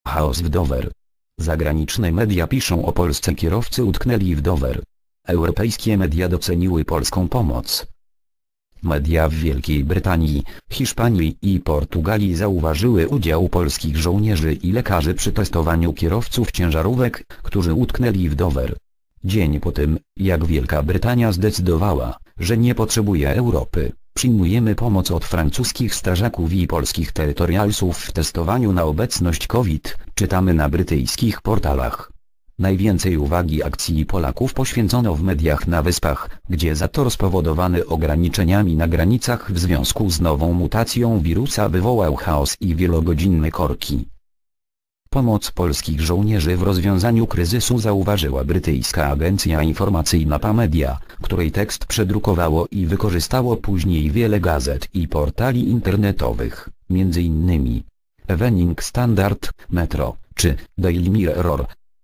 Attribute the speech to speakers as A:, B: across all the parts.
A: Chaos w Dover. Zagraniczne media piszą o Polsce: kierowcy utknęli w Dover. Europejskie media doceniły polską pomoc. Media w Wielkiej Brytanii, Hiszpanii i Portugalii zauważyły udział polskich żołnierzy i lekarzy przy testowaniu kierowców ciężarówek, którzy utknęli w Dover. Dzień po tym, jak Wielka Brytania zdecydowała, że nie potrzebuje Europy, przyjmujemy pomoc od francuskich strażaków i polskich terytorialsów w testowaniu na obecność COVID, czytamy na brytyjskich portalach. Najwięcej uwagi akcji Polaków poświęcono w mediach na Wyspach, gdzie zator spowodowany ograniczeniami na granicach w związku z nową mutacją wirusa wywołał chaos i wielogodzinne korki. Pomoc polskich żołnierzy w rozwiązaniu kryzysu zauważyła brytyjska agencja informacyjna PA-Media, której tekst przedrukowało i wykorzystało później wiele gazet i portali internetowych, m.in. Evening Standard, Metro, czy Daily Mirror.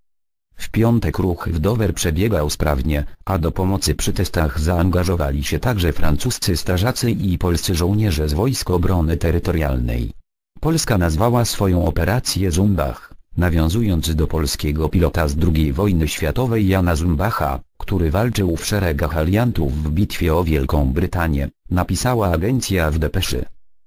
A: W piątek ruch w Dover przebiegał sprawnie, a do pomocy przy testach zaangażowali się także francuscy strażacy i polscy żołnierze z Wojsk Obrony Terytorialnej. Polska nazwała swoją operację Zumbach, nawiązując do polskiego pilota z II wojny światowej Jana Zumbacha, który walczył w szeregach aliantów w bitwie o Wielką Brytanię, napisała agencja w depeszy.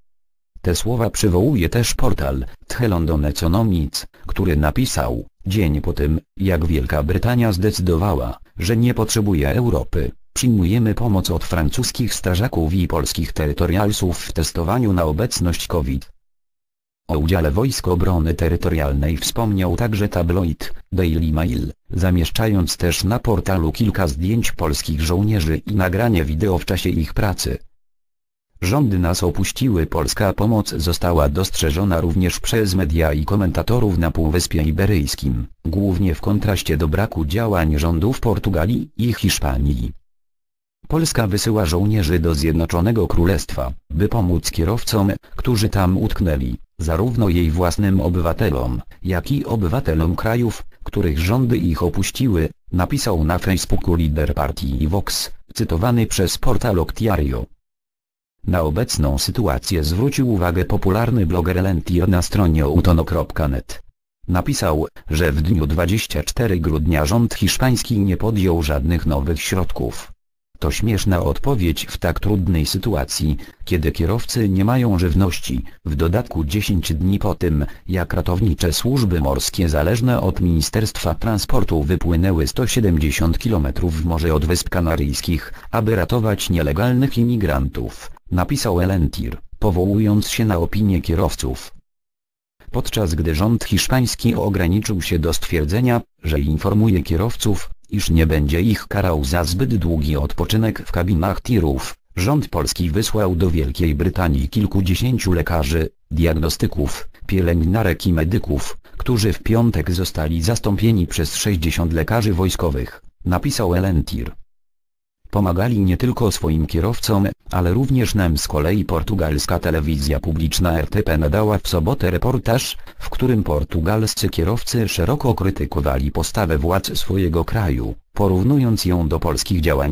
A: Te słowa przywołuje też portal The London Economics, który napisał: dzień po tym, jak Wielka Brytania zdecydowała, że nie potrzebuje Europy, przyjmujemy pomoc od francuskich strażaków i polskich terytorialsów w testowaniu na obecność COVID. O udziale Wojsk Obrony Terytorialnej wspomniał także tabloid Daily Mail, zamieszczając też na portalu kilka zdjęć polskich żołnierzy i nagranie wideo w czasie ich pracy. Rządy nas opuściły. Polska pomoc została dostrzeżona również przez media i komentatorów na Półwyspie Iberyjskim, głównie w kontraście do braku działań rządów Portugalii i Hiszpanii. Polska wysyła żołnierzy do Zjednoczonego Królestwa, by pomóc kierowcom, którzy tam utknęli, zarówno jej własnym obywatelom, jak i obywatelom krajów, których rządy ich opuściły, napisał na Facebooku lider partii Vox, cytowany przez portal Octiario. Na obecną sytuację zwrócił uwagę popularny bloger Elentier na stronie utono.net. Napisał, że w dniu 24 grudnia rząd hiszpański nie podjął żadnych nowych środków. To śmieszna odpowiedź w tak trudnej sytuacji, kiedy kierowcy nie mają żywności, w dodatku 10 dni po tym, jak ratownicze służby morskie zależne od Ministerstwa Transportu wypłynęły 170 km w morze od Wysp Kanaryjskich, aby ratować nielegalnych imigrantów, napisał Elentier, powołując się na opinię kierowców. Podczas gdy rząd hiszpański ograniczył się do stwierdzenia, że informuje kierowców, iż nie będzie ich karał za zbyt długi odpoczynek w kabinach tirów, rząd polski wysłał do Wielkiej Brytanii kilkudziesięciu lekarzy, diagnostyków, pielęgniarek i medyków, którzy w piątek zostali zastąpieni przez 60 lekarzy wojskowych, napisał Elentier. Pomagali nie tylko swoim kierowcom, ale również nam. Z kolei portugalska telewizja publiczna RTP nadała w sobotę reportaż, w którym portugalscy kierowcy szeroko krytykowali postawę władz swojego kraju, porównując ją do polskich działań.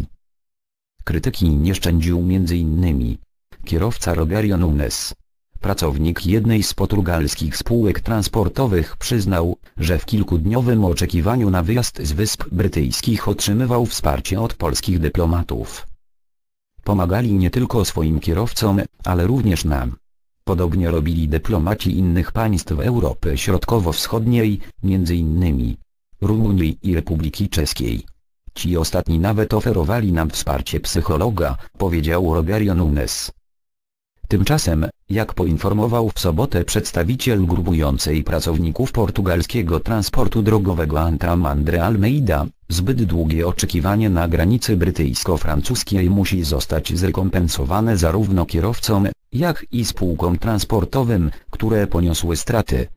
A: Krytyki nie szczędził m.in. kierowca Rogerio Nunes. Pracownik jednej z portugalskich spółek transportowych przyznał, że w kilkudniowym oczekiwaniu na wyjazd z Wysp Brytyjskich otrzymywał wsparcie od polskich dyplomatów. Pomagali nie tylko swoim kierowcom, ale również nam. Podobnie robili dyplomaci innych państw Europy Środkowo-Wschodniej, m.in. Rumunii i Republiki Czeskiej. Ci ostatni nawet oferowali nam wsparcie psychologa, powiedział Rogerio Nunes. Tymczasem, jak poinformował w sobotę przedstawiciel grupującej pracowników portugalskiego transportu drogowego Antram André Almeida, zbyt długie oczekiwanie na granicy brytyjsko-francuskiej musi zostać zrekompensowane zarówno kierowcom, jak i spółkom transportowym, które poniosły straty.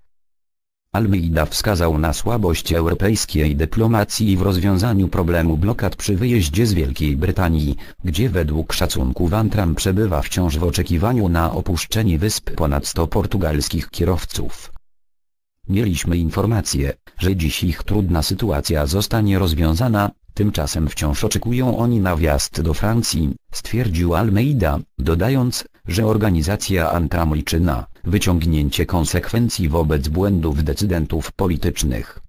A: Almeida wskazał na słabość europejskiej dyplomacji w rozwiązaniu problemu blokad przy wyjeździe z Wielkiej Brytanii, gdzie według szacunków Antram przebywa wciąż w oczekiwaniu na opuszczenie wysp ponad 100 portugalskich kierowców. Mieliśmy informację, że dziś ich trudna sytuacja zostanie rozwiązana, Tymczasem wciąż oczekują oni na wjazd do Francji, stwierdził Almeida, dodając, że organizacja Antram liczy na wyciągnięcie konsekwencji wobec błędów decydentów politycznych.